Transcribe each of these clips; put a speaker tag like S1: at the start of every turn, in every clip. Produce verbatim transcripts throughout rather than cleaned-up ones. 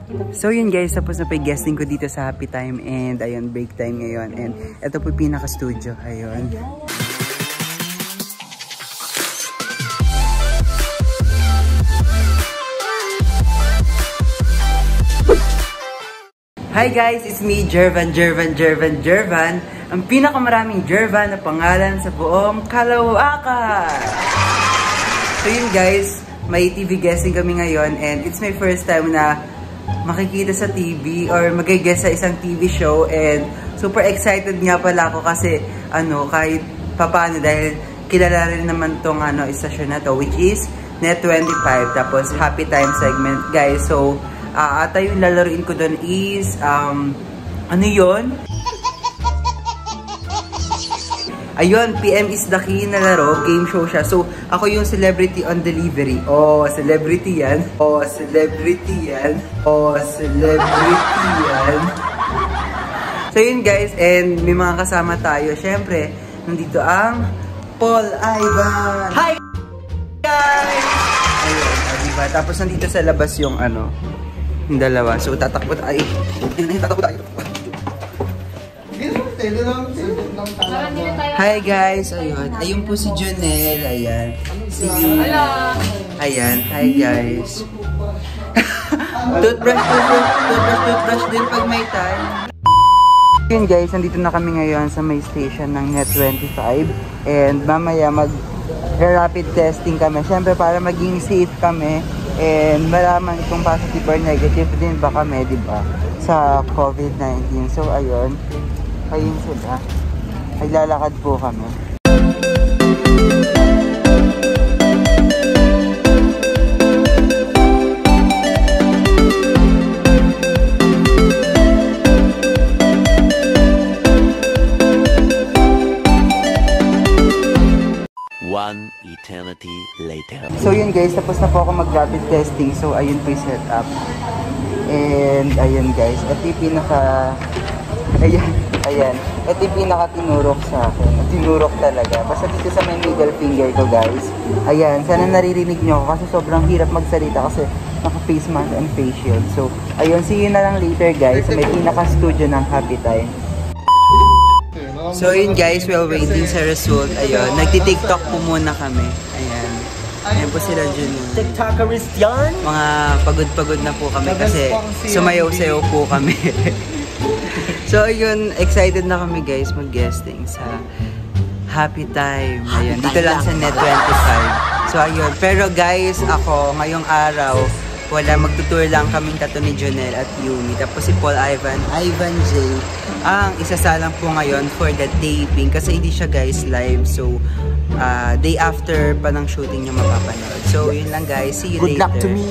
S1: So yun guys, tapos na pa yung guesting ko dito sa Happy Time. And ayun, break time ngayon. And ito po yung pinaka-studio. Ayun. Hi guys, it's me, Jervan, Jervan, Jervan, Jervan. Ang pinakamaraming Jervan na pangalan sa buong Caloocan. So yun guys, may T V guesting kami ngayon and it's my first time na makikita sa T V or mag-guest sa isang T V show and super excited nga pala ako kasi ano, kahit papaano dahil kilala rin naman tong ano, istasyon na to which is Net twenty-five tapos Happy Time segment guys. So Uh, ata yung lalaroin ko doon is, um, ano yun? Ayun, P M is the key na laro, game show siya. So, ako yung celebrity on delivery. Oh, celebrity yan. Oh, celebrity yan. Oh, celebrity yan. So, yun guys, and may mga kasama tayo. Siyempre, nandito ang Paul Ivan. Hi guys! Ayun, uh, diba? Tapos nandito sa labas yung ano, yung dalawa. So, tatakbo tayo. Tatakbo tayo. Hi guys. Ayun. Ayun po si Jonel. Ayan. Si Yumi. Ayan. Hi guys. Toothbrush, toothbrush, toothbrush, toothbrush din pag may time. Yun guys, nandito na kami ngayon sa may station ng Net twenty-five. And mamaya mag-rapid testing kami. Siyempre para maging safe kami. And malaman kung positive or negative din ba kami, di ba? Sa COVID nineteen. So, ayun. Ayun sila. Ay lalakad po kami.
S2: One eternity later.
S1: So yun guys, tapos na po ako mag-rapid testing. So ayun po yung setup. And ayun guys, ito yung pinaka... Ayan, ayan. Ito yung pinaka tinurok sa akin. Tinurok talaga. Basta dito sa may middle finger ko guys. Ayan, sana naririnig nyo ako kasi sobrang hirap magsalita kasi naka-face mask and face shield. So ayun, see you na lang later guys sa may pinaka-studio ng Happy Time. So yun guys, while waiting sa result, ayun, nagti-tiktok po muna kami. Ayan. Ayan po sila dyan.
S2: TikTokers yan?
S1: Mga pagod-pagod na po kami kasi sumayaw-sayaw po kami. So ayun, excited na kami guys mag-guesting sa Happy Time. Ayun, dito lang sa Net twenty-five. So ayun, pero guys, ako ngayong araw, wala, magtutour lang kaming tatlo ni Jonel at Yumi. Tapos si Paul Ivan, Ivan J, ang isasalang po ngayon for the taping. Kasi hindi siya guys live. So, uh, day after pa ng shooting niya mapapanood. So, yun lang guys. See you
S2: Good
S1: later.
S2: Good luck to me!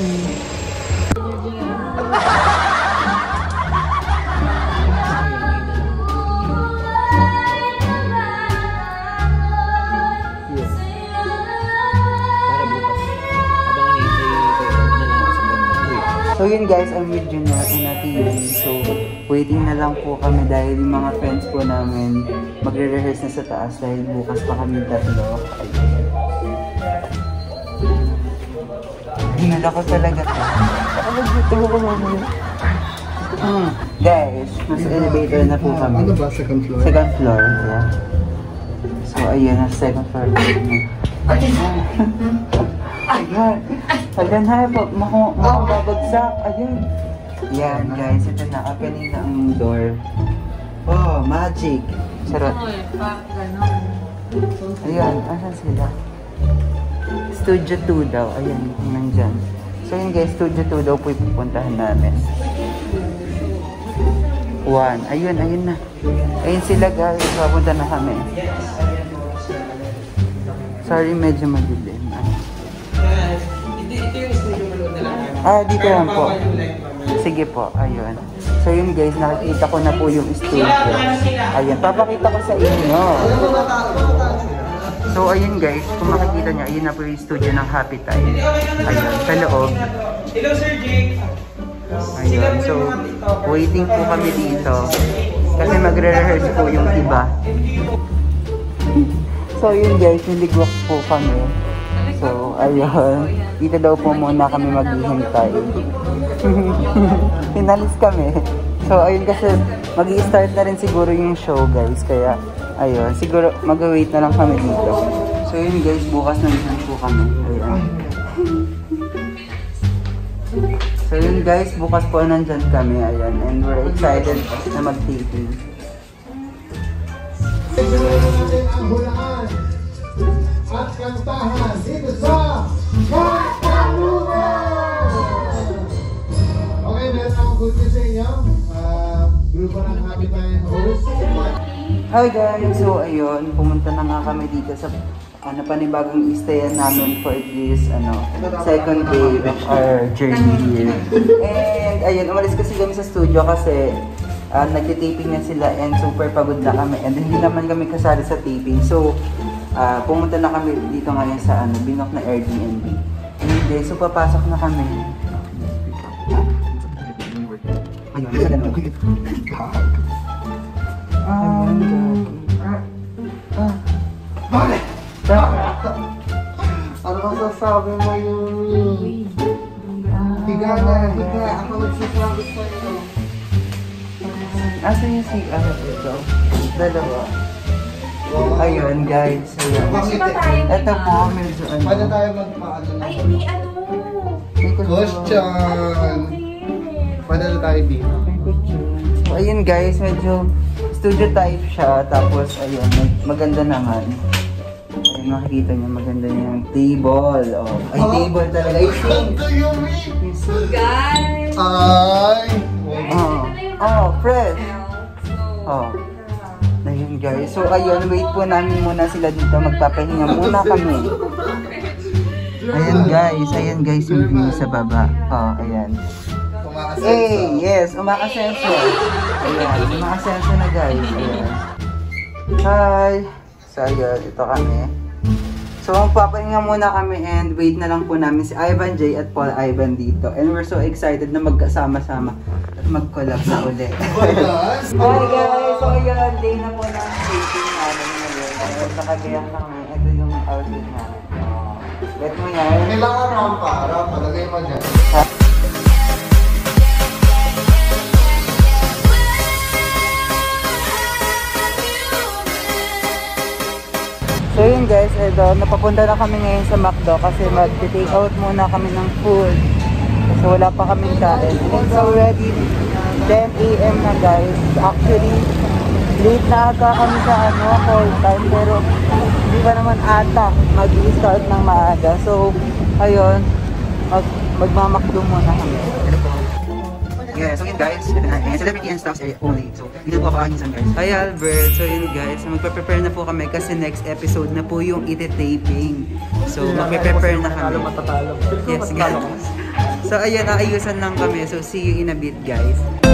S1: So yun guys, I'm with Jonel and Ate Yumi. So waiting na lang po kami dahil yung mga friends po namin magre-rehearse na sa taas dahil bukas pa kami tatlo. Hinala ko talaga to. Ito ko naman. Hmm, guys, nasa elevator na po kami.
S3: Ano ba? Second floor?
S1: Second floor, yeah. So ayun, nasa second floor na. Ayan. Ayan ha, makababagsak. Ayan. Yan guys, ito na. Opening na ang door. Oh, magic. Sarap. Ayan, asan sila? Studio two daw. Ayan, nandyan. So yun guys, Studio two daw po ipupuntahan namin. One. Ayun, ayun na. Ayun sila guys. Papunta na kami. Sorry, medyo madilim. Ah, dito lang po. Sige po, ayun. So yun guys, nakikita ko na po yung studio. Ayun, papakita ko sa inyo. So ayun guys, kung makikita nyo, ayun na po yung studio ng Happy Time. Ayun, sa loob.
S4: Hello Sir Jake!
S1: Ayun, so waiting po kami dito. Kasi magre-rehearse po yung iba. So yun guys, niligwak po kami. So, ayun. Dito daw po muna kami maghihintay. Pinalis kami. So, ayun kasi mag-i-start na rin siguro yung show, guys. Kaya, ayun. Siguro mag-wait na lang kami dito. So, yun guys. Bukas nandun po kami. Ayun. So, yun guys. Bukas po nandyan kami. Ayun. And we're excited na mag-taping.
S3: Ang hulaan at kantahan dito sa Katalungan! Okay, meron akong good news sa inyo. Uh, grupo ng Happy Time host.
S1: Hi guys! So ayun, pumunta na nga kami dito sa ano, panibagong istayan namin for this ano, second day of our journey here. And ayun, umalis kasi kami sa studio kasi Uh, nagtitaping na sila and super pagod na kami and hindi naman kami kasali sa taping. So, uh, pumunta na kami dito ngayon sa ano, binok na Airbnb. Hindi, so papasok na kami. Ayun, isa ganun. Um, ah, bakit?
S3: Ano ang sasabi mo yun? Higa na, higa. Ako magsasabi sa'yo.
S1: Asa yung si ano dito? Dalawa. Ayun guys. Ayun. Ito po, medyo ano.
S3: Paano tayo magpaano na?
S5: Ay, may ano.
S1: May kutsyon.
S3: Question! Paano na tayo dito?
S1: May kutsyon. So, ayun guys, medyo studio type siya. Tapos ayun, maganda naman. Ayun, makikita niyo, maganda yung table. Oh. Ay, table talaga. Ay, sink.
S5: Guys!
S3: Ay!
S1: Oh, oh, fresh. Oh. Ayun guys. So ayun, wait po namin muna sila dito. Magpapahinga muna kami. Ayun guys, ayun guys yung view sa baba. Oh, ayan. Eh, yes, umakasenso. Ayan, umakasenso na guys. Ayan. Hi. So ayun, ito kami. So magpapahinga muna kami and wait na lang po namin si Ivan J at Paul Ivan dito. And we're so excited na magkasama-sama at mag-collab na ulit. Hi guys! So ayun, day na po ng taping namin ngayon. Ayun, nakagayak kami. Ito yung outfit namin. Oh, get mo yan.
S3: Kailangan rampa, rampa. Lagay mo dyan.
S1: So yun guys, ito, napapunta na kami ngayon sa McDo kasi mag-take out muna kami ng food. So wala pa kaming kain. It's already ten A M na guys. Actually, late na ata kami sa ano, call time. Pero hindi pa naman ata mag-i-start ng maaga. So, ayun, mag magmamakdo muna kami. Yeah, so yun guys, ito na, celebrity and staffs area only. So, dito po ako anisan guys. Hi Albert, so yun guys, magpe-prepare na po kami kasi next episode na po yung iti-taping. So, magpe-prepare na kami. Yes guys. So, ayun, naayusan lang kami. So, see you in a bit guys.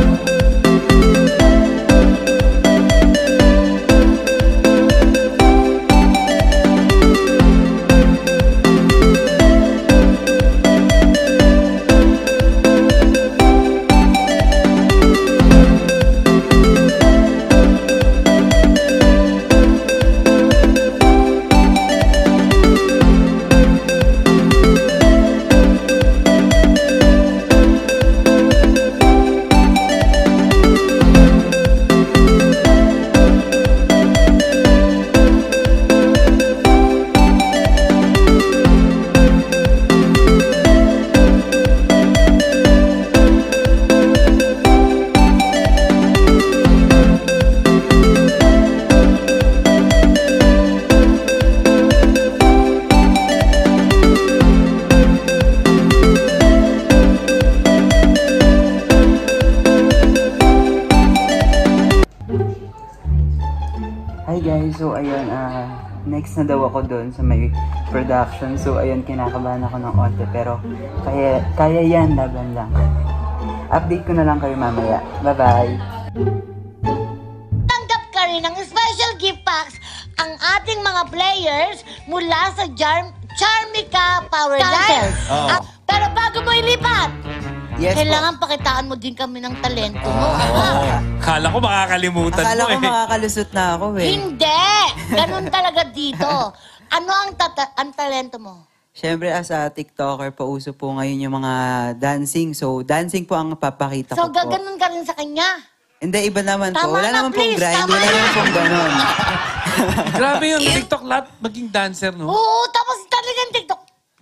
S1: Hi guys, so ayun, uh, next na daw ako doon sa may production. So ayun, kinakabahan ako ng onte pero kaya, kaya yan, laban lang. Update ko na lang kayo mamaya. Bye bye!
S6: Tanggap ka rin ng special gift packs ang ating mga players mula sa Charm Charmica Power Dance.
S2: Oh.
S6: Ah, pero bago mo ilipat,
S1: Yes,
S6: kailangan pakitaan mo din kami ng talento mo.
S2: Oh. Kala ko makakalimutan
S1: Akala
S2: mo
S1: ko
S2: eh.
S1: makakalusot na ako eh.
S6: Hindi! Ganun talaga dito. Ano ang, tata ang talento mo?
S1: Siyempre, as a TikToker, pauso po ngayon yung mga dancing. So, dancing po ang papakita
S6: So,
S1: ko po.
S6: gaganon ka rin sa kanya.
S1: Hindi, iba naman po.
S6: Tama
S1: Wala
S6: na,
S1: naman pong
S6: please,
S1: grind.
S6: tama
S1: Wala
S6: na.
S1: naman pong ganon.
S2: Grabe yung TikTok lahat maging dancer, no?
S6: Oo, tapos talagang TikTok.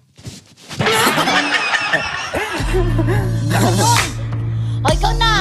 S6: O, ikaw na.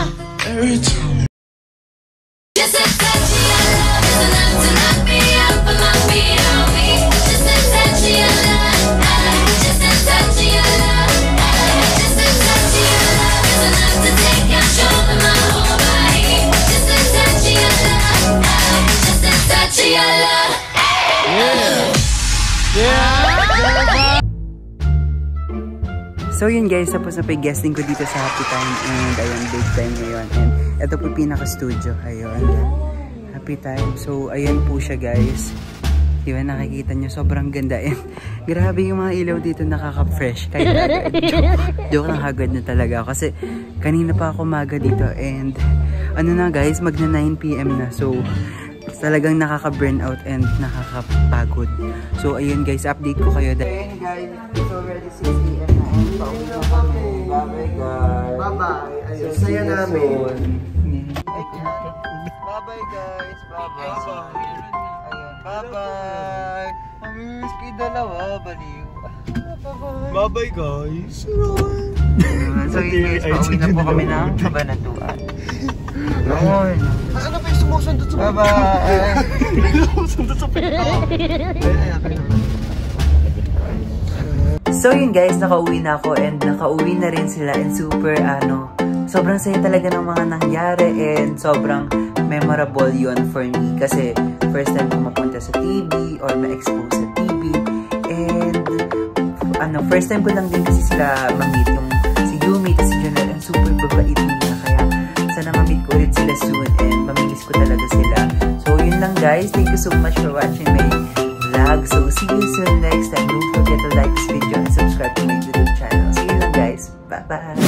S1: So yun guys, tapos na pa-guesting ko dito sa Happy Time and ayun, big time ngayon. And ito po pinaka-studio, ayun. Happy Time. So ayan po siya guys. Di ba nakikita nyo, sobrang ganda. And grabe yung mga ilaw dito, nakaka-fresh. Kahit agad. Joke lang, hagad na talaga. Kasi kanina pa ako maga dito and ano na guys, magna nine p m na. So talagang nakaka-burn out and nakakapagod. So ayun guys, update ko kayo. Ayun guys, it's already six a m na and pauwi na kami. Bye-bye guys.
S3: Bye-bye. Ayun, saya namin.
S1: Bye-bye guys. Bye-bye. Ayun, bye-bye. Amiss kayo dalawa, baliw. Bye-bye.
S3: Bye-bye, guys.
S1: So yun guys, pauwi na po kami ng Cabanatuan. Ayun.
S3: Ano ba yung sumusundot sa
S1: Bye-bye.
S3: Sumusundot sa pinto?
S1: So yun guys, nakauwi na ako and nakauwi na rin sila and super ano, sobrang saya talaga ng mga nangyari and sobrang memorable yun for me kasi first time ko mapunta sa T V or ma-expose sa T V and ano, first time ko lang din kasi sila ma-meet yung si Yumi at si Junel and super babait nila kaya sana ma-meet ko ulit sila soon and mamimiss ko talaga sila. So yun lang guys, thank you so much for watching my vlog. So see you soon next time. Don't forget to like this video and subscribe to my YouTube channel. See you lang guys. Bye bye.